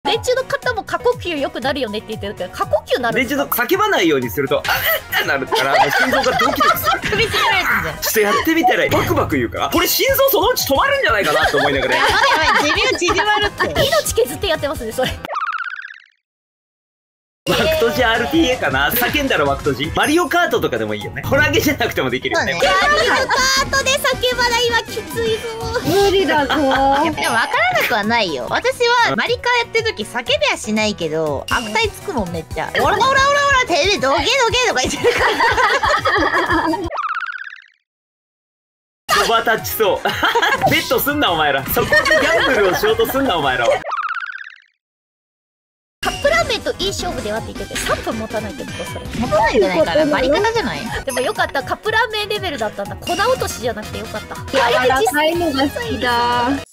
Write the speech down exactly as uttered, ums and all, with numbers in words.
電柱の方も過呼吸良くなるよねって言ってるけど、過呼吸なるん電ですか？ 柱の叫ばないようにすると、あっなるから、心臓がドキドキする。 首絞められてんじゃん。 ちょっとやってみたら、バクバク言うから、これ心臓そのうち止まるんじゃないかなと思いながら。 やばいやばい、寿命縮まるって。 命削ってやってますね、それ。 ワクトジ アールティーエー かな。叫んだらワクトジ。マリオカートとかでもいいよね。ホラゲじゃなくてもできるよね。 マリオカートで叫ばないはきついぞ。 無理だぞ。 でも分からなくはないよ。私はマリカーやってる時叫べはしないけど、悪態つくもんめっちゃ。オラオラオラオラテレビどけどけとか言ってるから。 オーバータッチそう。ベットすんなお前ら。そこでギャンブルをしようとすんなお前らは。 カップラーメンといい勝負ではって言っててさんぷん持たないってことそれ。 持たないんじゃないかな。バリカタじゃない。 でもよかった、カップラーメンレベルだったんだ。粉落としじゃなくてよかった。 柔らかいのが好きだ。